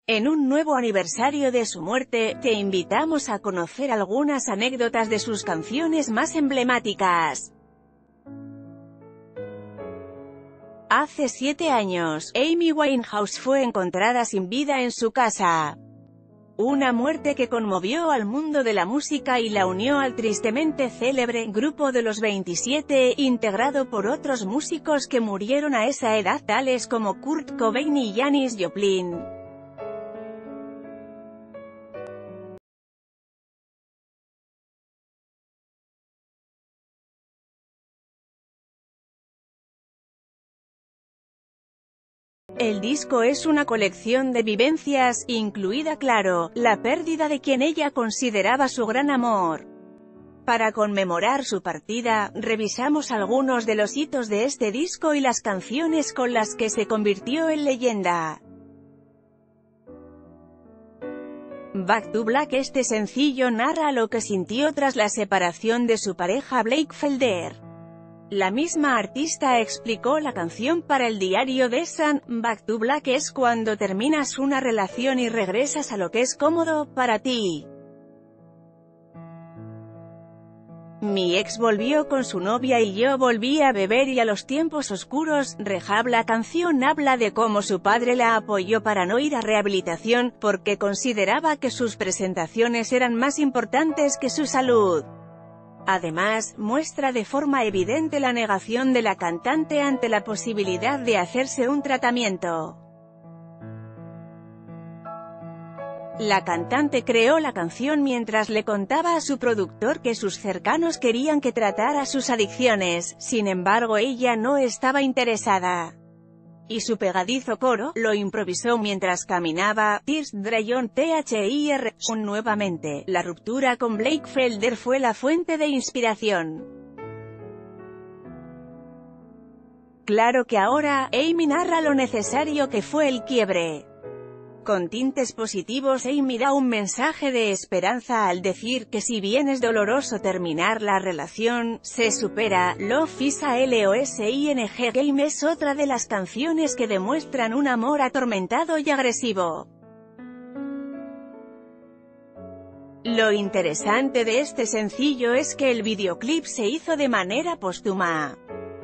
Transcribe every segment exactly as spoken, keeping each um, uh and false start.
En un nuevo aniversario de su muerte, te invitamos a conocer algunas anécdotas de sus canciones más emblemáticas. Hace siete años, Amy Winehouse fue encontrada sin vida en su casa. Una muerte que conmovió al mundo de la música y la unió al tristemente célebre Grupo de los veintisiete, integrado por otros músicos que murieron a esa edad tales como Kurt Cobain y Janis Joplin. El disco es una colección de vivencias, incluida, claro, la pérdida de quien ella consideraba su gran amor. Para conmemorar su partida, revisamos algunos de los hitos de este disco y las canciones con las que se convirtió en leyenda. Back to Black. Este sencillo narra lo que sintió tras la separación de su pareja Blake Felder. La misma artista explicó la canción para el diario The Sun: Back to Black es cuando terminas una relación y regresas a lo que es cómodo para ti. Mi ex volvió con su novia y yo volví a beber y a los tiempos oscuros. Rehab. La canción habla de cómo su padre la apoyó para no ir a rehabilitación, porque consideraba que sus presentaciones eran más importantes que su salud. Además, muestra de forma evidente la negación de la cantante ante la posibilidad de hacerse un tratamiento. La cantante creó la canción mientras le contaba a su productor que sus cercanos querían que tratara sus adicciones, sin embargo ella no estaba interesada. Y su pegadizo coro, lo improvisó mientras caminaba. Tears Dry on Thir. Nuevamente, la ruptura con Blake Felder fue la fuente de inspiración. Claro que ahora, Amy narra lo necesario que fue el quiebre. Con tintes positivos, Amy da un mensaje de esperanza al decir que si bien es doloroso terminar la relación, se supera. Love is a Losing Game es otra de las canciones que demuestran un amor atormentado y agresivo. Lo interesante de este sencillo es que el videoclip se hizo de manera póstuma.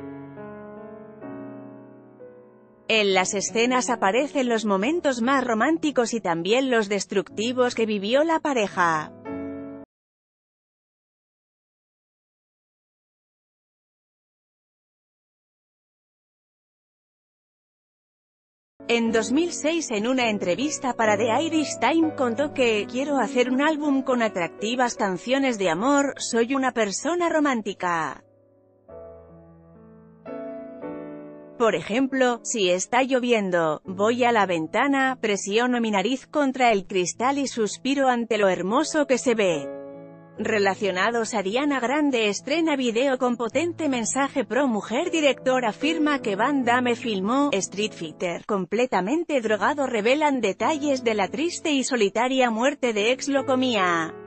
En las escenas aparecen los momentos más románticos y también los destructivos que vivió la pareja. En dos mil seis, en una entrevista para The Irish Times, contó que «Quiero hacer un álbum con atractivas canciones de amor, soy una persona romántica». Por ejemplo, si está lloviendo, voy a la ventana, presiono mi nariz contra el cristal y suspiro ante lo hermoso que se ve. Relacionados, Ariana Grande estrena video con potente mensaje pro mujer. Director afirma que Van Damme filmó Street Fighter completamente drogado. Revelan detalles de la triste y solitaria muerte de ex Locomía.